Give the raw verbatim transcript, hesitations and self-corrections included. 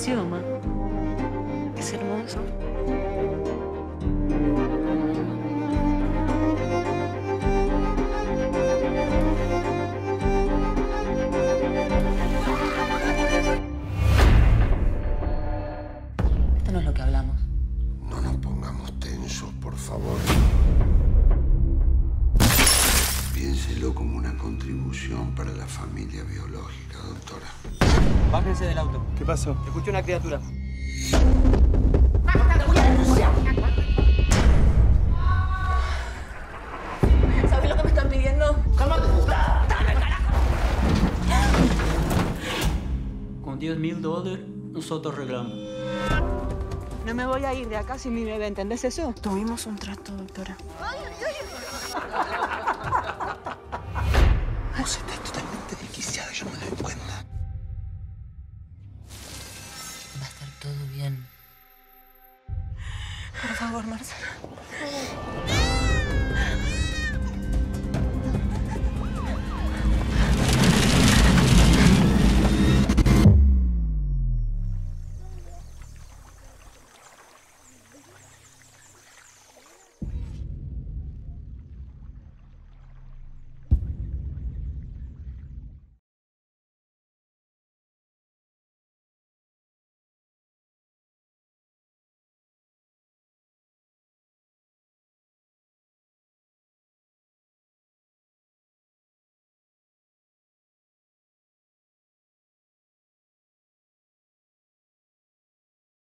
axioma. Es hermoso. Esto no es lo que hablamos. No nos pongamos tensos, por favor. Piénselo como una contribución para la familia biológica, doctora. Bájense del auto. ¿Qué pasó? Escuché una criatura. ¿Sabes lo que me están pidiendo? ¡Cálmate! ¡Dame, carajo! Con diez mil dólares, nosotros arreglamos. No me voy a ir de acá sin mi bebé, ¿entendés eso? Tuvimos un trato, doctora. Vos estás totalmente desquiciada, yo me doy cuenta. Va a estar todo bien. Por favor, Marcelo.